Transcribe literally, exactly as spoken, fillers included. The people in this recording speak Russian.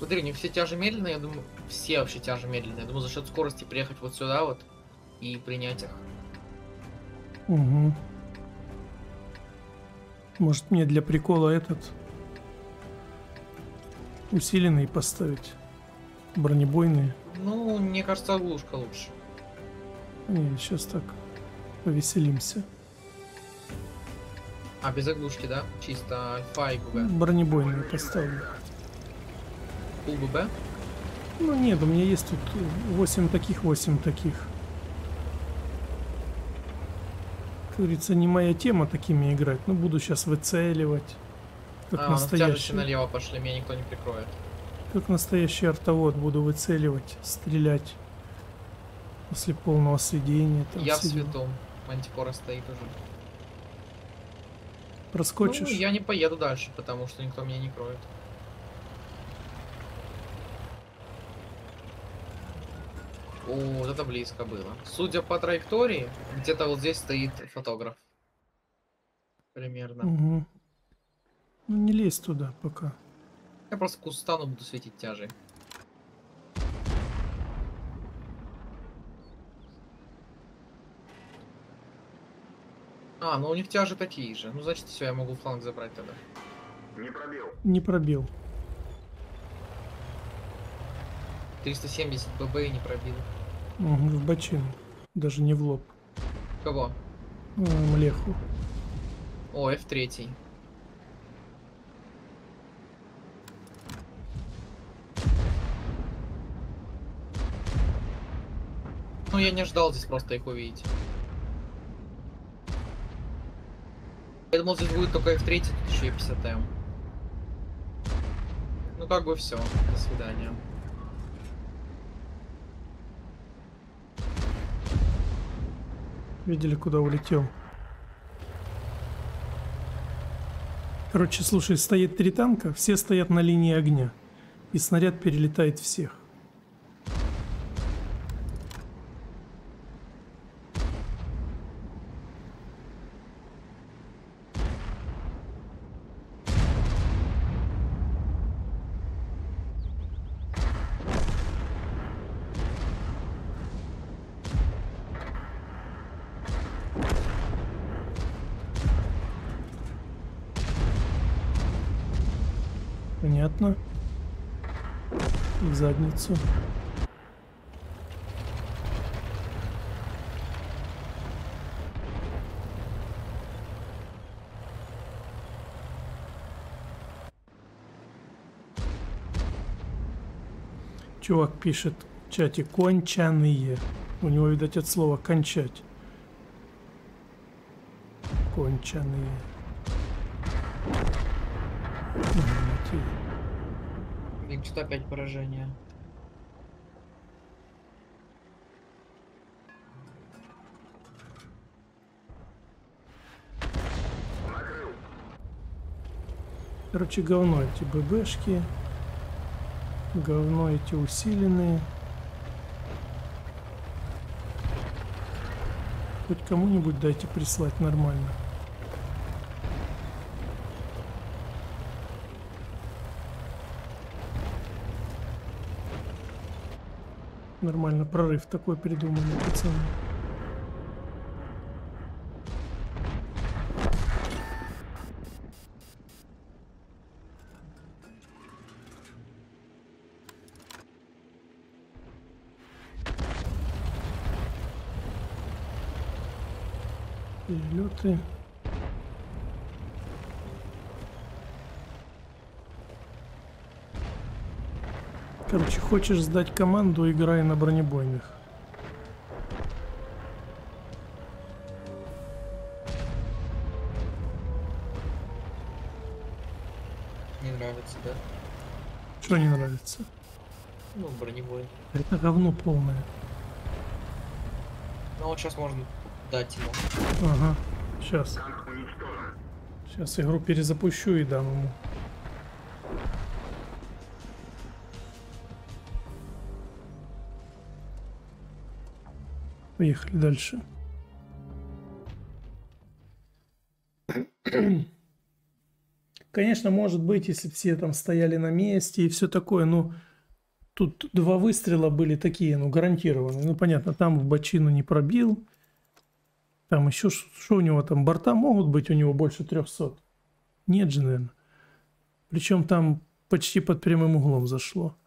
Смотри, у них все тяжи медленные, я думаю, все вообще тяжи медленные. Я думаю, за счет скорости приехать вот сюда вот и принять их. Угу. Может мне для прикола этот усиленный поставить? Бронебойные? Ну, мне кажется, оглушка лучше. Не, сейчас так повеселимся. А, без оглушки, да? Чисто альфа и ББ. Бронебойные поставлю. Фул ББ? Ну нет, у меня есть тут восемь таких, восемь таких. Как говорится, не моя тема такими играть, но буду сейчас выцеливать. Как А, ну в тяжести настоящий. налево пошли, меня никто не прикроет. Как настоящий артовод буду выцеливать, стрелять. После полного сведения. Там Я в все дела. свету. Мантикора стоит уже. Проскочишь? Ну, я не поеду дальше, потому что никто меня не кроет. О, вот это близко было. Судя по траектории, где-то вот здесь стоит фотограф. Примерно. Угу. Ну не лезь туда пока. Я просто к кустану буду светить тяжей. А, ну у них тяжи такие же. Ну, значит, все, я могу фланг забрать тогда. Не пробил. Не пробил. триста семьдесят ББ и не пробил. Угу, в бочину. Даже не в лоб. Кого? А, Млеху. О, эф три. Ну, я не ждал здесь просто их увидеть. Я думал, здесь будет только эф три, тут еще и пятьдесят эм. Ну, как бы все. До свидания. Видели, куда улетел? Короче, слушай, стоит три танка, все стоят на линии огня. И снаряд перелетает всех. Понятно. В задницу. Чувак пишет в чате кончаные. У него, видать, от слова кончать. Кончаные. Блин, что-то опять поражение. Накрыл. Короче, говно эти ББшки. Говно эти усиленные. Хоть кому-нибудь дайте прислать нормально. Нормально прорыв такой придумали, пацаны. Перелеты. Короче, хочешь сдать команду, играй на бронебойных. Не нравится, да? Что не нравится? Ну, бронебой. Это говно полное. Ну, вот сейчас можно дать ему. Ага. Сейчас. Танк уничтожен. Сейчас игру перезапущу и дам ему. Поехали дальше. конечно, может быть, если все там стояли на месте и все такое, но тут два выстрела были такие, ну, гарантированные. Ну, понятно, там в бочину не пробил. Там еще, что у него там, борта могут быть у него больше трехсот? Нет же, наверное. Причем там почти под прямым углом зашло.